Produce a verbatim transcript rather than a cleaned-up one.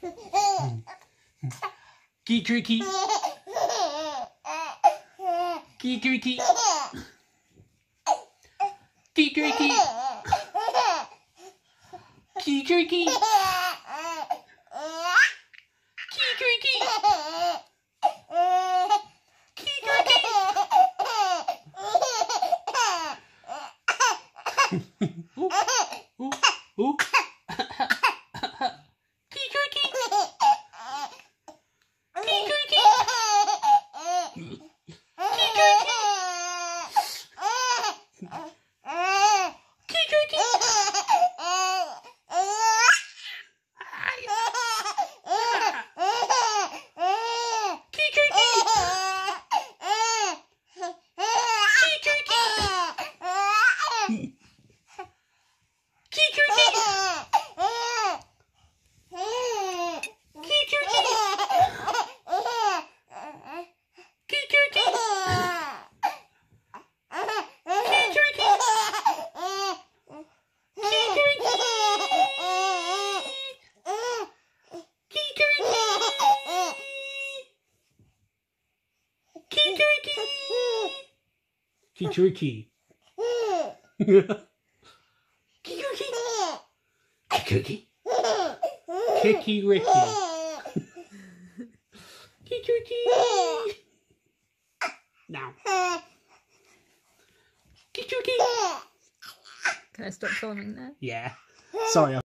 Kikkeriki. Kikkeriki. Kikkeriki. Kikkeriki. Kikkeriki. Ooh, ooh, ooh. Kikkeriki. Kikkeriki. Kikkeriki. Kikkeriki. Kikkeriki. Kikkeriki. Kikkeriki. Kikkeriki. Now. Kikkeriki. Can I stop filming now? Yeah. Sorry.